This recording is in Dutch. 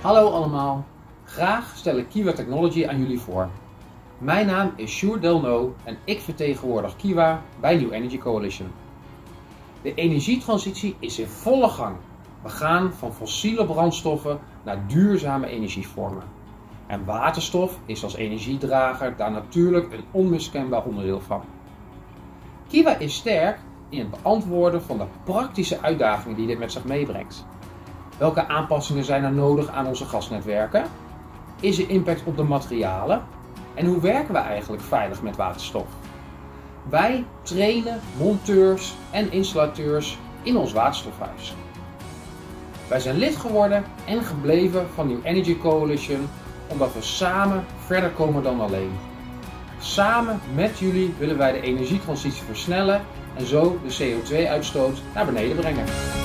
Hallo allemaal, graag stel ik Kiwa Technology aan jullie voor. Mijn naam is Sjoerd Delno en ik vertegenwoordig Kiwa bij New Energy Coalition. De energietransitie is in volle gang. We gaan van fossiele brandstoffen naar duurzame energievormen. En waterstof is als energiedrager daar natuurlijk een onmiskenbaar onderdeel van. Kiwa is sterk in het beantwoorden van de praktische uitdagingen die dit met zich meebrengt. Welke aanpassingen zijn er nodig aan onze gasnetwerken? Is er impact op de materialen? En hoe werken we eigenlijk veilig met waterstof? Wij trainen monteurs en installateurs in ons waterstofhuis. Wij zijn lid geworden en gebleven van New Energy Coalition omdat we samen verder komen dan alleen. Samen met jullie willen wij de energietransitie versnellen en zo de CO2-uitstoot naar beneden brengen.